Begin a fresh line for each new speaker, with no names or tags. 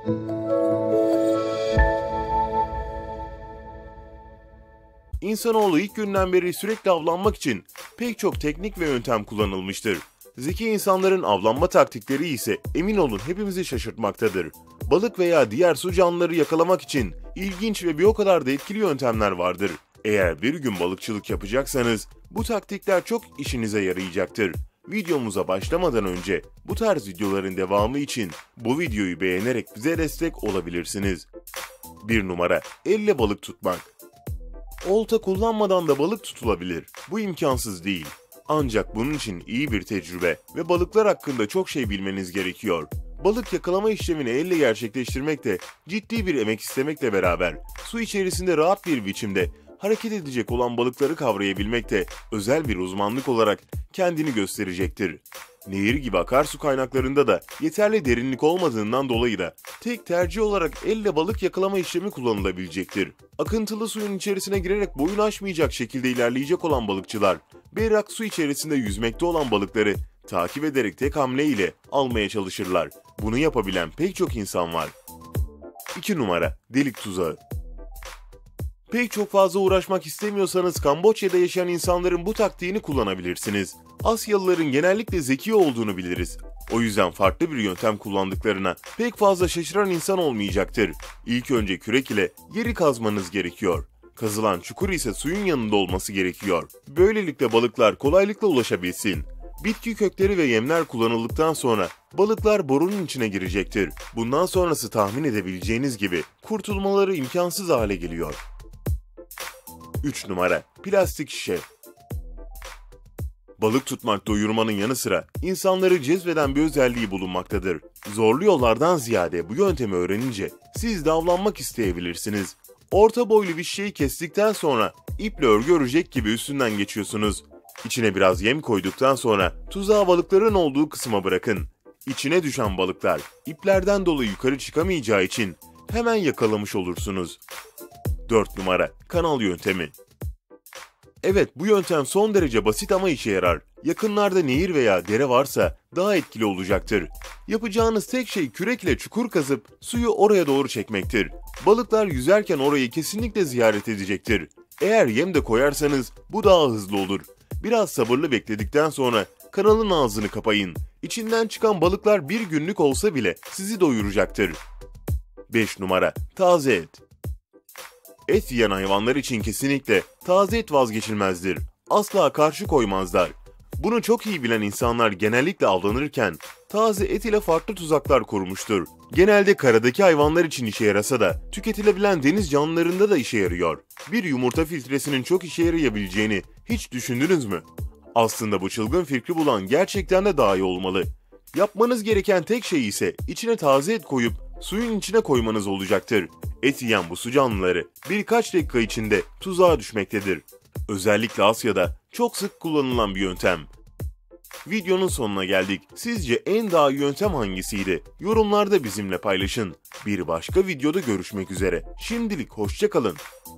İnsanoğlu ilk günden beri sürekli avlanmak için pek çok teknik ve yöntem kullanılmıştır. Zeki insanların avlanma taktikleri ise emin olun hepimizi şaşırtmaktadır. Balık veya diğer su canlıları yakalamak için ilginç ve bir o kadar da etkili yöntemler vardır. Eğer bir gün balıkçılık yapacaksanız bu taktikler çok işinize yarayacaktır. Videomuza başlamadan önce bu tarz videoların devamı için bu videoyu beğenerek bize destek olabilirsiniz. 1 numara. Elle balık tutmak. Olta kullanmadan da balık tutulabilir. Bu imkansız değil. Ancak bunun için iyi bir tecrübe ve balıklar hakkında çok şey bilmeniz gerekiyor. Balık yakalama işlemini elle gerçekleştirmek de ciddi bir emek istemekle beraber su içerisinde rahat bir biçimde hareket edecek olan balıkları kavrayabilmek de özel bir uzmanlık olarak kendini gösterecektir. Nehir gibi akarsu kaynaklarında da yeterli derinlik olmadığından dolayı da tek tercih olarak elle balık yakalama işlemi kullanılabilecektir. Akıntılı suyun içerisine girerek boyun aşmayacak şekilde ilerleyecek olan balıkçılar, berrak su içerisinde yüzmekte olan balıkları takip ederek tek hamle ile almaya çalışırlar. Bunu yapabilen pek çok insan var. 2 numara. Delik tuzağı. Pek çok fazla uğraşmak istemiyorsanız Kamboçya'da yaşayan insanların bu taktiğini kullanabilirsiniz. Asyalıların genellikle zeki olduğunu biliriz. O yüzden farklı bir yöntem kullandıklarına pek fazla şaşıran insan olmayacaktır. İlk önce kürek ile yeri kazmanız gerekiyor. Kazılan çukur ise suyun yanında olması gerekiyor. Böylelikle balıklar kolaylıkla ulaşabilsin. Bitki kökleri ve yemler kullanıldıktan sonra balıklar borunun içine girecektir. Bundan sonrası tahmin edebileceğiniz gibi kurtulmaları imkansız hale geliyor. 3 numara. Plastik şişe. Balık tutmak doyurmanın yanı sıra insanları cezbeden bir özelliği bulunmaktadır. Zorlu yollardan ziyade bu yöntemi öğrenince siz de avlanmak isteyebilirsiniz. Orta boylu bir şişeyi kestikten sonra iple örgü örecek gibi üstünden geçiyorsunuz. İçine biraz yem koyduktan sonra tuzağı balıkların olduğu kısma bırakın. İçine düşen balıklar iplerden dolayı yukarı çıkamayacağı için hemen yakalamış olursunuz. 4 numara. Kanal yöntemi. Evet, bu yöntem son derece basit ama işe yarar. Yakınlarda nehir veya dere varsa daha etkili olacaktır. Yapacağınız tek şey kürekle çukur kazıp suyu oraya doğru çekmektir. Balıklar yüzerken orayı kesinlikle ziyaret edecektir. Eğer yem de koyarsanız bu daha hızlı olur. Biraz sabırlı bekledikten sonra kanalın ağzını kapayın. İçinden çıkan balıklar bir günlük olsa bile sizi doyuracaktır. 5 numara. Taze et. Et yiyen hayvanlar için kesinlikle taze et vazgeçilmezdir. Asla karşı koymazlar. Bunu çok iyi bilen insanlar genellikle avlanırken taze et ile farklı tuzaklar kurmuştur. Genelde karadaki hayvanlar için işe yarasa da tüketilebilen deniz canlılarında da işe yarıyor. Bir yumurta filtresinin çok işe yarayabileceğini hiç düşündünüz mü? Aslında bu çılgın fikri bulan gerçekten de daha iyi olmalı. Yapmanız gereken tek şey ise içine taze et koyup suyun içine koymanız olacaktır. Et yiyen bu su canlıları birkaç dakika içinde tuzağa düşmektedir. Özellikle Asya'da çok sık kullanılan bir yöntem. Videonun sonuna geldik. Sizce en daha iyi yöntem hangisiydi? Yorumlarda bizimle paylaşın. Bir başka videoda görüşmek üzere. Şimdilik hoşça kalın.